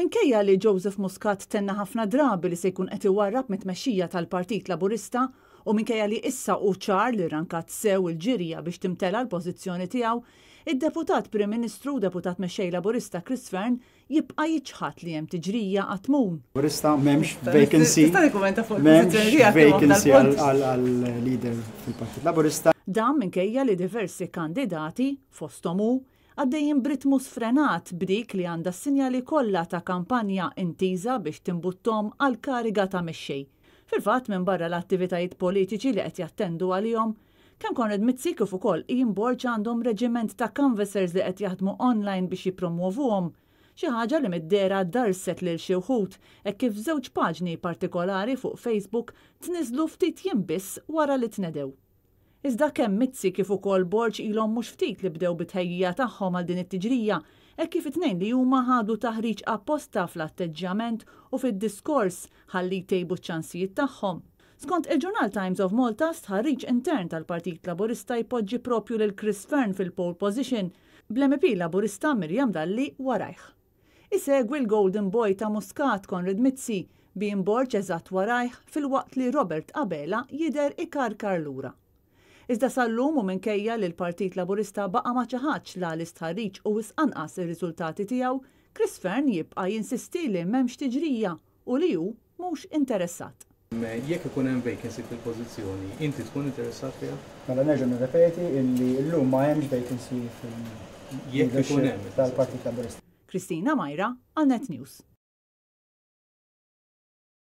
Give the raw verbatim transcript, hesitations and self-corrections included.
Minkejja li Joseph Muscat tenna ħafna drabi li se jkun qed iwarrab mit-tmexxija tal-Partit Laburista u minkejja li issa hu ċar li rankat sew il-ġirja biex timtela l-pożizzjoni tiegħu, id-deputat Prim Ministru u deputat mexxej Laburista Chris Fearn jibqa' jiġħad li hemm tiġrija għatmun. Laburista m'hemmx vacancy. Tista' nikkumenta fuq il-pożizzjoni tiegħek vacancy għal-leader fil-Partit Laburista. Dan minkejja li diversi kandidati fosthom hu għaddejjin b'ritmu sfrenat b'dik li għandha s-sinjali kollha ta' kampanja intiża biex timbuttom għal kariga ta' mexxej. Fil-fatt minn barra l-attivitajiet politiċi li qed jattendu għalihom, kemm Konrad Mizzi kif ukoll Ian Borch għandhom reġiment ta' canvassers li qed jaħdmu online biex jippromovuhom. Xi ħaġa li mid-dera darset lil xi wħud hekk kif żewġ paġni partikolari fuq Facebook tniżlu ftit jiem biss wara li tnedew. Iżda kemm Mizzi kif ukoll Borch ilhom mhux ftit li bdew bit-tħejjija tagħhom għal din it-tiġrija, hekk kif it-tnejn li huma ħadu taħriġ apposta fl-atteġġjament u fid-diskors ħalli jtejbu ċ-ċansijiet tagħhom. Skont il-Journal Times of Malta, stħarriġ intern tal-Partit Laburista jpoġġi propju lil Chris Fearn fil-pole position bl-M P Laburista Miriam Dalli warajh. Isegwi l-Golden Boy ta' Muscat Konrad Mizzi Ian Borch eżatt warajh fil-waqt li Robert Abela jidher ikarkar lura. Iżda sal-lum u minkejja li l-Partit Laburista baqa' ma ċaħadx la l-istħarriġ u wisqanqas ir-riżultati tiegħu, Chris Fearn jibqa' jinsisti li m'hemmx tiġrija u li hu mhux interessat. Jekk ikun hemm vacancy fil-pożizzjoni, inti tkun interessat fiha? Mela nerġa' nirrepeti illi llum ma hemmx vacancy fil-leadership tal-Partit Laburista. Kristina Majra għal Net News.